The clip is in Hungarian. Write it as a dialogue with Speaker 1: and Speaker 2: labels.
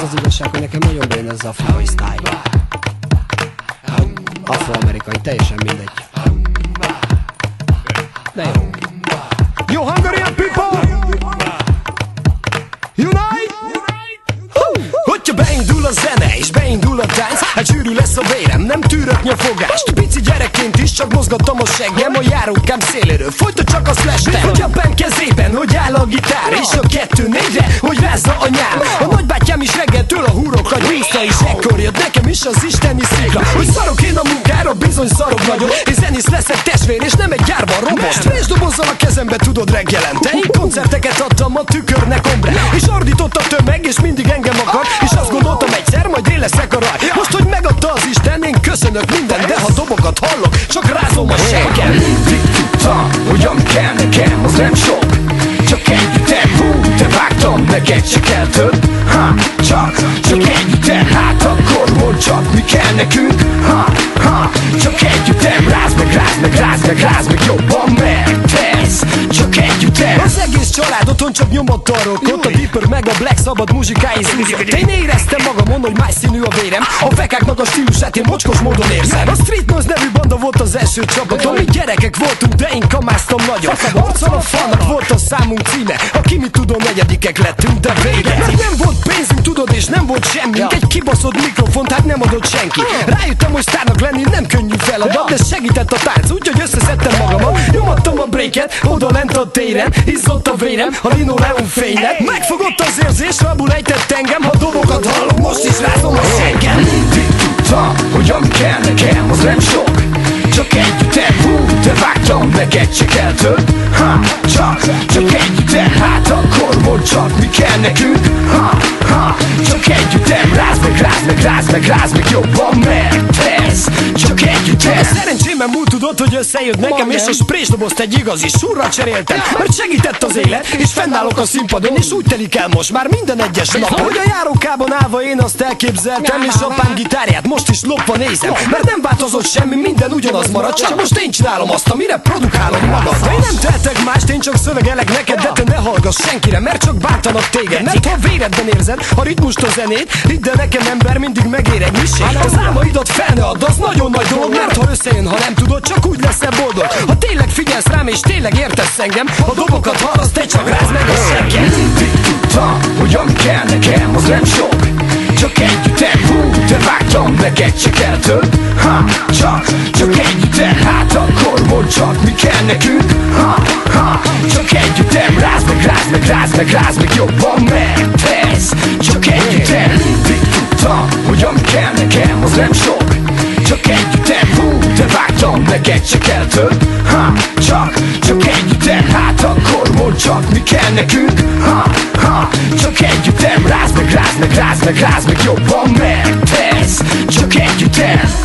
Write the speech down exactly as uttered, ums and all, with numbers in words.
Speaker 1: az igazság, hogy nekem nagyon bejön ez az afrikai style. Afroamerikai, teljesen mindegy. De jó.
Speaker 2: Yo, Hungarian people! Unite! Hogyha beindul a zene és beindul a tánc, hát sűrű lesz a vérem, nem tűrök nyafogást. Pici gyerekként is csak mozgattam a seggem a járókám széléről, folyton csak azt lestem. Hogy apám kezében, hogy áll a gitár, és a kettő négyre, hogy rázza a nyám. A nagybátyám is reggeltől a húrokat nyúzta, és ekkor jött nekem is az isteni szikra, hogy szarok én a munkára, bizony szarok nagyon, és zenész leszek testvér, és nem egy gyárban robot. Stressdobozzal a kezembe, tudod, reggelente én koncerteket adtam a tükörnek ombre, és ordított a tömeg, és mindig engem akar, és azt gondoltam egyszer, majd én leszek a raj. Most, hogy megadta az Isten, én köszönök minden, de ha dobokat hallok, csak rázom a seggem.
Speaker 3: Mindig tudtam, hogy ami kell nekem, az nem sok, csak egy ütem. Hú, te vágtam, neked se kell több. Ha, csak, csak egy ütem. Hát akkor mondd csak, mi kell nekünk. Ha, ha, csak egy ütem. Rázd meg, rázd meg, rázd meg, rázd meg jobban, mert ez csak egy ütem.
Speaker 2: Az egész család otthon csak nyomott a rockot, a Deeper meg a Black szabad muzsikáin zúzott. Én éreztem magamon, hogy más színű a vérem, a fekáknak a stílusát én mocskos módon érzem. A Street Noise nevű banda volt az első csapatom, mi gyerekek voltunk, de én kamáztam nagyon. Arccal a falnak volt a számunk címe, aki mi tudom, negyedikek lettünk, de vége. Mert nem volt pénzünk, tudod, és nem volt semmink, egy kibaszott mikrofont, hát nem adott senki. Rájöttem, hogy sztárnak lenni nem könnyű feladat, de segített a tánc, úgyhogy összeszedtem magamat. Nyomattam a breaket, oda lent a téren, izzott a vérem, a linoleum fénynek. Megfogott az érzés, rabul ejtett engem, ha dobokat hallok, most is rázom a seggem.
Speaker 3: Mindig tudtam, hogy ami kell nekem, az nem sok, csak egy ütem. Hú, te vágtam, neked se kell több. Ha, csak, csak egy ütem. Hát akkor mondd csak, mi kell nekünk. Ha, ha, csak egy ütem. Rázd meg, rázd meg, rázd meg, rázd meg jobban, mert ez csak egy ütem.
Speaker 2: A szerencsémben múlt, tudod, hogy összejött nekem, és a sprésdobozt egy igazi surra cseréltem, mert segített az élet, és fennállok a színpadon, és úgy telik el most már minden egyes nap, hogy a járókában állva én azt elképzeltem, és apám gitárját most is lopva nézem, mert nem változott semmi, minden ugyanaz marad, csak most én csinálom azt, amire produkálod magad. De én nem tehetek mást, én csak szövegelek neked, de te ne hallgass senkire, mert csak bántanak téged. Mert ha véredben érzed a ritmust, a zenét, hidd el nekem, ember, mindig megér egy miség. Az álmaidat fel ne add, az nagyon nagy dolog, mert ha összejön, ha nem tudod, csak úgy leszel boldog. Ha tényleg figyelsz rám, és tényleg értesz engem, ha dobokat hallasz, te csak rázd meg a seggem.
Speaker 3: Mindig tudtam, hogy ami kell nekem, az nem sok, csak egy ütem. Hú, te vágtam, neked se kell több. Ha, csak, csak egy ütem. Hát akkor mondd csak, mi kell nekünk. Ha, ha, csak egy ütem. Rázd meg, rázd meg, rázd meg, rázd meg jobban, mert ez csak egy ütem. Mindig tudtam, hogy ami kell nekem, az nem sok, csak egy ütem. Hú, te vágtam, neked se kell több. Ha, csak, csak egy ütem. Hát akkor mondd csak, mi kell nekünk. Ha, ha, csak egy ütem. Rázd meg, rázd meg, rázd meg, rázd meg jobban, mert ez csak egy ütem.